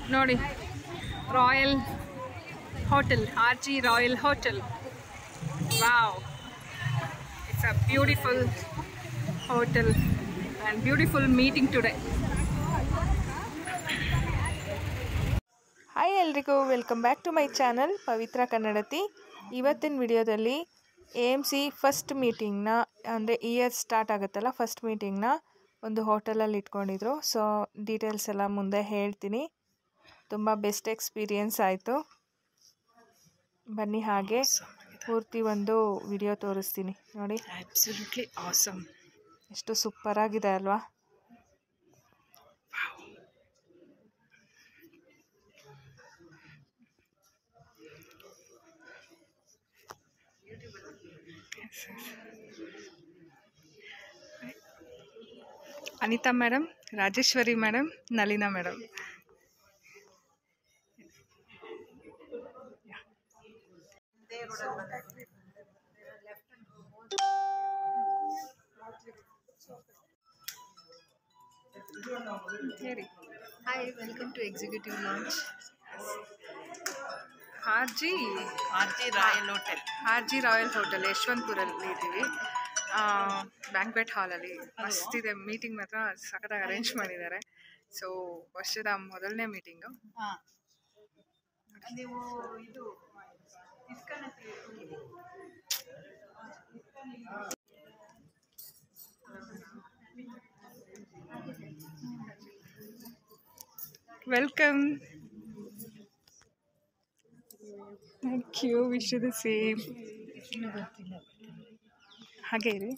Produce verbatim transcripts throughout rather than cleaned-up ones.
ನೋಡಿ royal hotel, R G royal hotel. Wow, it's a beautiful hotel and beautiful meeting today. Hi ಎಲ್ರಿಗೂ, welcome back to my channel Pavitra Kannadathi. ಇವತ್ತಿನ ವಿಡಿಯೋದಲ್ಲಿ A M C first ಮೀಟಿಂಗ್ನ, ಅಂದರೆ year start ಆಗುತ್ತಲ್ಲ, first ಮೀಟಿಂಗ್ನ ಒಂದು ಹೋಟೆಲಲ್ಲಿ ಇಟ್ಕೊಂಡಿದ್ರು. ಸೊ ಡೀಟೇಲ್ಸ್ ಎಲ್ಲ ಮುಂದೆ ಹೇಳ್ತೀನಿ. ತುಂಬ ಬೆಸ್ಟ್ ಎಕ್ಸ್ಪೀರಿಯೆನ್ಸ್ ಆಯಿತು. ಬನ್ನಿ ಹಾಗೆ ಪೂರ್ತಿ ಒಂದು ವಿಡಿಯೋ ತೋರಿಸ್ತೀನಿ ನೋಡಿ. ಅಬ್ಸಲ್ಯೂಟ್ಲಿ ಆಸಮ್, ಎಷ್ಟು ಸೂಪರಾಗಿದೆ ಅಲ್ವಾ? Anita madam, Rajeshwari madam, Nalina madam. ಹೇಳಿ. Hi, welcome to executive launch. R G R G royal hotel R G royal hotel ಯಶವಂತಪುರಲ್ಲಿ ಇದ್ದೀವಿ. ಬ್ಯಾಂಕ್ವೆಟ್ ಹಾಲಲ್ಲಿ ಮಸ್ತಿದೆ. ಮೀಟಿಂಗ್ ಮಾತ್ರ ಸಖತ್ತಾಗಿ ಅರೇಂಜ್ ಮಾಡಿದ್ದಾರೆ. ಸೊ ವರ್ಷದ ಮೊದಲನೇ ಮೀಟಿಂಗು. ಹಾಂ, ನೀವು ಇದು welcome. Thank you. Wish the same. ಹಾಗೆ ಇರಿ.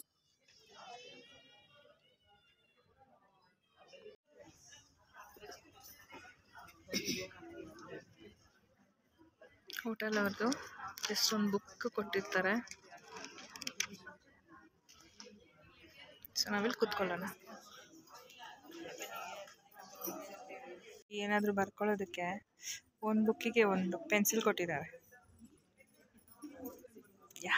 ಹೋಟೆಲ್ ಅವ್ರದ್ದು ಜಸ್ಟ್ ಒಂದು ಬುಕ್ ಕೊಟ್ಟಿರ್ತಾರೆ. ಸೊ ನಾವಿಲ್ಲಿ ಕೂತ್ಕೊಳ್ಳೋಣ. ಏನಾದರೂ ಬರ್ಕೊಳ್ಳೋದಕ್ಕೆ ಒಂದು ಬುಕ್ಕಿಗೆ ಒಂದು ಪೆನ್ಸಿಲ್ ಕೊಟ್ಟಿದ್ದಾರೆ. ಯಾ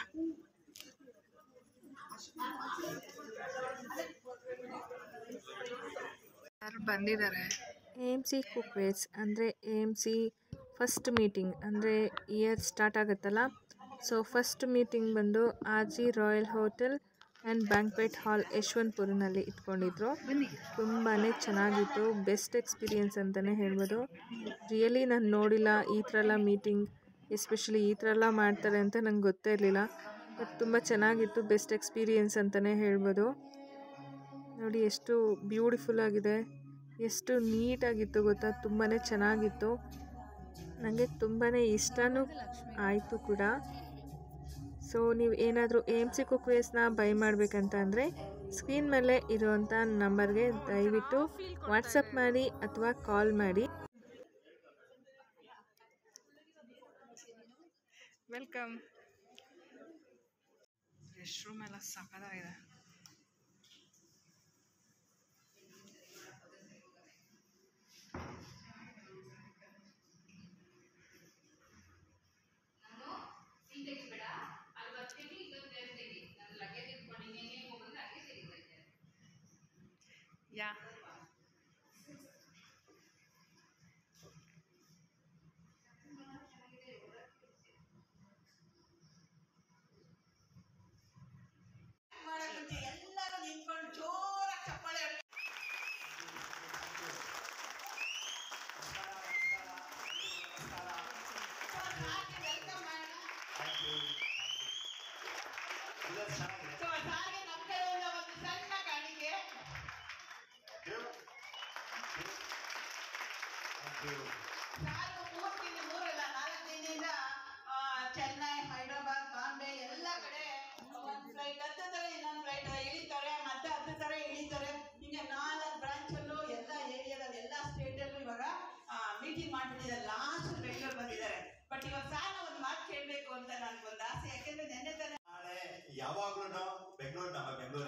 ಯಾರು ಬಂದಿದ್ದಾರೆ? ಎ ಎಮ್ ಸಿ ಕುಕ್ವೇರ್ಸ್, ಅಂದರೆ A M C first meeting, ಅಂದರೆ ಇಯರ್ ಸ್ಟಾರ್ಟ್ ಆಗುತ್ತಲ್ಲ. ಸೊ ಫಸ್ಟ್ ಮೀಟಿಂಗ್ ಬಂದು R G royal hotel and banquet hall ಯಶವಂತಪುರನಲ್ಲಿ ಇಟ್ಕೊಂಡಿದ್ರು. ತುಂಬಾ ಚೆನ್ನಾಗಿತ್ತು. ಬೆಸ್ಟ್ ಎಕ್ಸ್ಪೀರಿಯೆನ್ಸ್ ಅಂತಲೇ ಹೇಳ್ಬೋದು. ರಿಯಲಿ ನಾನು ನೋಡಿಲ್ಲ ಈ ಥರ ಎಲ್ಲ ಮೀಟಿಂಗ್, ಎಸ್ಪೆಷಲಿ ಈ ಥರ ಎಲ್ಲ ಮಾಡ್ತಾರೆ ಅಂತ ನಂಗೆ ಗೊತ್ತೇ ಇರಲಿಲ್ಲ. ಬಟ್ ತುಂಬ ಚೆನ್ನಾಗಿತ್ತು. ಬೆಸ್ಟ್ ಎಕ್ಸ್ಪೀರಿಯೆನ್ಸ್ ಅಂತಲೇ ಹೇಳ್ಬೋದು. ನೋಡಿ ಎಷ್ಟು ಬ್ಯೂಟಿಫುಲ್ ಆಗಿದೆ, ಎಷ್ಟು ನೀಟಾಗಿತ್ತು ಗೊತ್ತಾ. ತುಂಬಾ ಚೆನ್ನಾಗಿತ್ತು. ನನಗೆ ತುಂಬಾ ಇಷ್ಟನೂ ಆಯಿತು ಕೂಡ. ಸೊ ನೀವು ಏನಾದರೂ ಎ ಎಮ್ ಸಿ ಕುಕ್ವೇರ್ಸ್ನ ಬೈ ಮಾಡಬೇಕಂತ ಅಂದರೆ ಸ್ಕ್ರೀನ್ ಮೇಲೆ ಇರುವಂಥ ನಂಬರ್ಗೆ ದಯವಿಟ್ಟು ವಾಟ್ಸಪ್ ಮಾಡಿ ಅಥವಾ ಕಾಲ್ ಮಾಡಿ. ವೆಲ್ಕಮ್. ರೆಸ್ಟ್ ರೂಮ್ ಎಲ್ಲ ಸಖತ್ತಾಗಿದೆ. ಯಾ ಎಲ್ಲರೂ ನಿಂತ್ಕೊಂಡು ಜೋರಾಗಿ ಚಪ್ಪಾಳೆ. ವೆಲ್ಕಮ್ ಮಾಡೋಣ. ಸೊ ಸಾರಿಗೆ ನಮ್ಮ ಕಡೆಯಿಂದ ಒಂದು ಸಣ್ಣ ಕಾಣಿಕೆ. ಸಾರು ಮೂರು ದಿನ ಮೂರಲ್ಲ ನಾಲ್ಕು ದಿನದಿಂದ ಚೆನ್ನೈ, ಹೈದರಾಬಾದ್, ಬಾಂಬೆ ಎಲ್ಲ ಕಡೆ ಒಂದು ಫ್ಲೈಟ್ ಹತ್ತುತ್ತಾರೆ, ಇನ್ನೊಂದು ಫ್ಲೈಟ್ ಇಳಿತಾರೆ, ಮತ್ತೆ ಹತ್ತುತ್ತಾರೆ, ಇಳಿತಾರೆ. ಹಿಂಗೆ ನಾಲ್ಕು ಬ್ರಾಂಚಲ್ಲೂ ಎಲ್ಲ ಏರಿಯಾದಲ್ಲಿ ಎಲ್ಲ ಸ್ಟೇಟಲ್ಲೂ ಇವಾಗ ಮೀಟಿಂಗ್ ಮಾಡ್ಬಿಟ್ಟಿದ್ದಾರೆ. ಲಾಸ್ಟ್ ಬೆಂಗಳೂರು ಬಂದಿದ್ದಾರೆ. ಬಟ್ ಇವಾಗ ಸಾರ್ ಒಂದು ಮಾತು ಕೇಳಬೇಕು ಅಂತ ನನ್ಗೊಂದು ಆಸೆ. ಯಾಕೆಂದ್ರೆ ನೆನ್ನೆ ತಾನೆ ನಾಳೆ ಯಾವಾಗ್ಲೂ ಬೆಂಗಳೂರು ನಮ್ಮ ಬೆಂಗಳೂರು.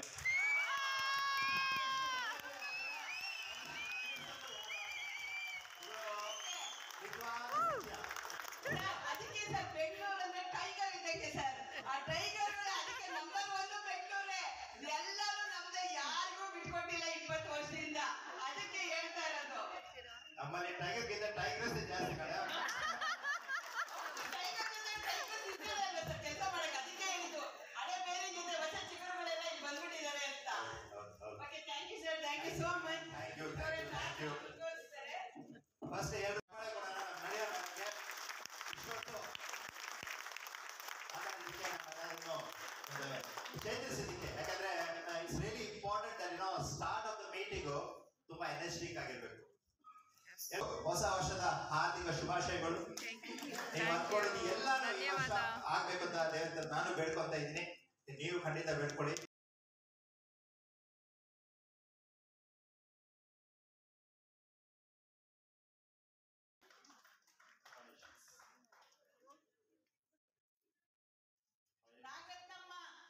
ಅದಕ್ಕೆ ಸರ್ ಬೆಂಗಳೂರು ಅಂದ್ರೆ ಟೈಗರ್ ಇದ್ದಂಗೆ ಸರ್. ಆ ಟೈಗರ್ ಅದಕ್ಕೆ ನಂಬರ್ ಒಂದು ಬೆಂಗಳೂರೇ. ಎಲ್ಲರೂ ನಮ್ದೆ, ಯಾರಿಗೂ ಬಿಟ್ಕೊಟ್ಟಿಲ್ಲ ಇಪ್ಪತ್ತು ವರ್ಷದಿಂದ. ಅದಕ್ಕೆ ಹೇಳ್ತಾ ಇರೋದು. ನಮ್ಮಲ್ಲಿ ಟೈಗರ್ ಗಿಂತ ಟೈಗರ್ ಏನೋ ಚೇತರಿಸೋದಕ್ಕೆ, ಯಾಕಂದ್ರೆ ಇಟ್ಸ್ ರಿಯಲಿ ಇಂಪಾರ್ಟೆಂಟ್ ಅಲ್ಲಿ ಏನೋ ಸ್ಟಾರ್ಟ್ ಆಫ್ ದ ಮೀಟಿಂಗು ತುಂಬಾ ಎನರ್ಜೆಟಿಕ್ ಆಗಿರ್ಬೇಕು. ಹೊಸ ವರ್ಷದ ಹಾರ್ದಿಕ ಶುಭಾಶಯಗಳು. ನೀವು ಅನ್ಕೊಳ್ಳೋದು ಎಲ್ಲಾನು ಈ ವರ್ಷ ಆಗ್ಬೇಕು ಅಂತ ದೇವರ ನಾನು ಬೇಡ್ಕೊಂತ ಇದ್ದೀನಿ. ನೀವು ಖಂಡಿತ ಬೇಡ್ಕೊಳ್ಳಿ. Nagaratnamma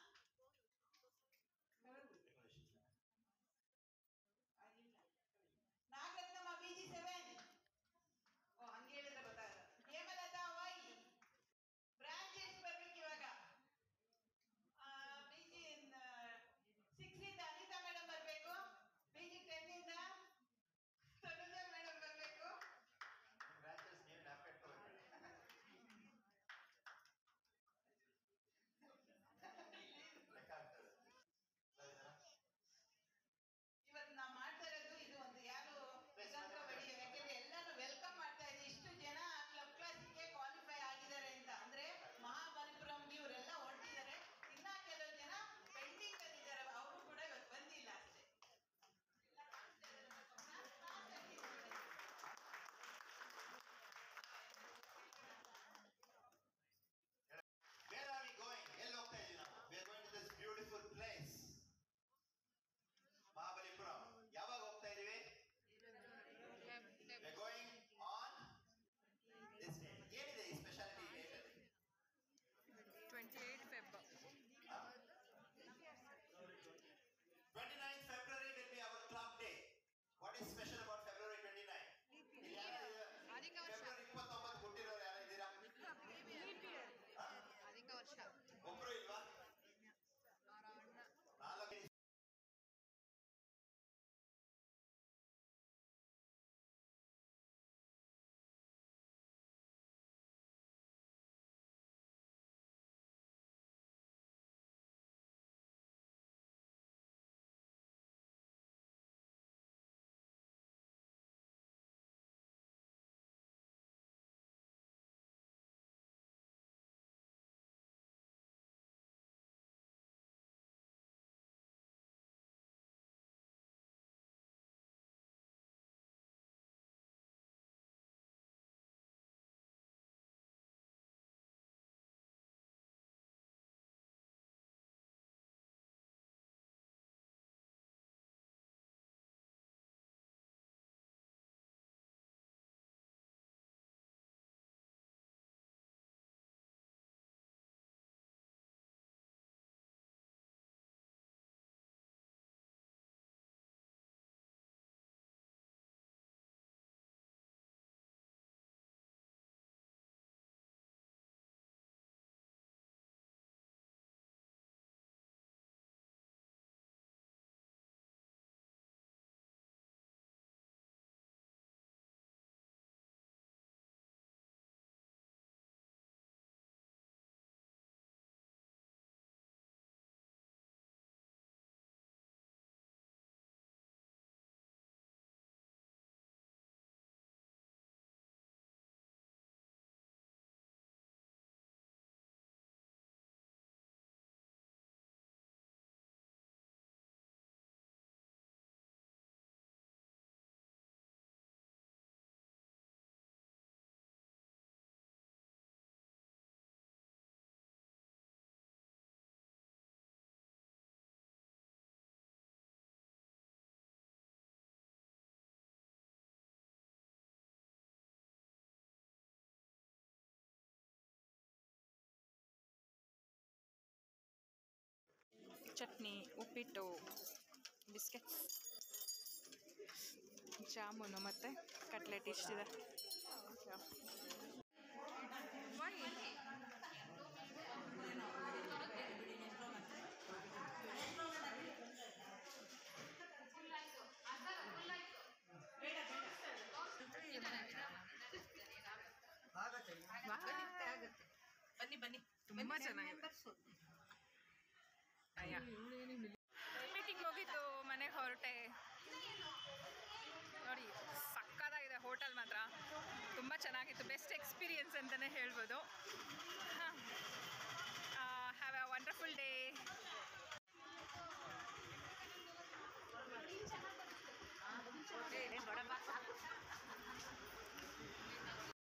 Nagaratnamma B G seven. ಓ ಹಂಗೆ ಹೇಳಿದ್ರೆ ಗೊತ್ತಾಗಲ್ಲ. ಹೇಮಲತಾ ವೈ ಬ್ರಾಂಚೆಸ್ ಬರ್ಬೇಕು ಇವಾಗ. ಬಿ ಜಿ ಸಿಕ್ಸ್ ಇಂದ ಅನಿತಾ ಮೇಡಮ್ ಬರ್ಬೇಕು. ಬಿ ಜಿ ಟೆನ್ ಇಂದ ತನುಜಾ ಮೇಡಮ್ ಬರ್ಬೇಕು. ಇವತ್ತು ನಾವು ಮಾಡ್ತಾ ಇರೋದು ಇದು ಒಂದು ಯಾರು ಬಡಿ, ಯಾಕೆಂದ್ರೆ ಎಲ್ಲಾನು ವೆಲ್ಕಮ್ ಮಾಡ್ತಾ ಇದ್ದೀವಿ. ಇಷ್ಟು ಜನ ಕ್ಲಬ್ ಕ್ಲಾಸಿಗೆ ಕ್ವಾಲಿಫೈ ಆಗಿದ್ದಾರೆ ಅಂತ ಅಂದ್ರೆ ಮಹಾಬಲಿಪುರಂಗೆ ಇವರೆಲ್ಲ ಹೊರಟಿದ್ದಾರೆ. ಇನ್ನ ಕೆಲವು ಜನ ಪೆಂಡಿಂಗ್ ಅಲ್ಲಿದ್ದಾರೆ, ಅವರು ಕೂಡ ಇವತ್ತು ಬಂದಿಲ್ಲ ಅಷ್ಟೇ. Where are we going? ಎಲ್ಲಿ ಹೋಗ್ತಾ ಇದ್ದೀವಿ ನಾವು? We are going to this beautiful place. Mahabalipuram. ಯಾವಾಗ ಹೋಗ್ತಾ ಇದೀವಿ? We are going on this day. ಏನಿದೆ ಈ ಸ್ಪೆಷಾಲಿಟಿ ಡೇಟ್ ಅಲ್ಲಿ? Twenty eight Feb twenty-ninth February will be our club day. What is special about February twenty-ninth? ಫೆಬ್ರವರಿ ಇಪ್ಪತ್ತೊಂಬತ್ತು ಹುಟ್ಟಿರೋರು ಯಾರು ಇದ್ದೀರಾ? ಒಬ್ರು ಇಲ್ವಾ? ನಾಲ್ಕು ಚಟ್ನಿ, ಉಪ್ಪಿಟ್ಟು, ಬಿಸ್ಕೆಟ್ಸ್, ಜಾಮೂನು ಮತ್ತು ಕಟ್ಲೆಟ್ ಇಷ್ಟಿದೆ. ಬನ್ನಿ ಬನ್ನಿ ತುಂಬ ಚೆನ್ನಾಗಿದೆ. ಮೀಟಿಂಗ್ ಮುಗೀತು, ಮನೆಗೆ ಹೊರಟೆ. ನೋಡಿ ಸಕ್ಕತ್ತಾಗಿದೆ ಹೋಟೆಲ್ ಮಾತ್ರ, ತುಂಬ ಚೆನ್ನಾಗಿತ್ತು. ಬೆಸ್ಟ್ ಎಕ್ಸ್ಪೀರಿಯನ್ಸ್ ಅಂತಲೇ ಹೇಳ್ಬೋದು.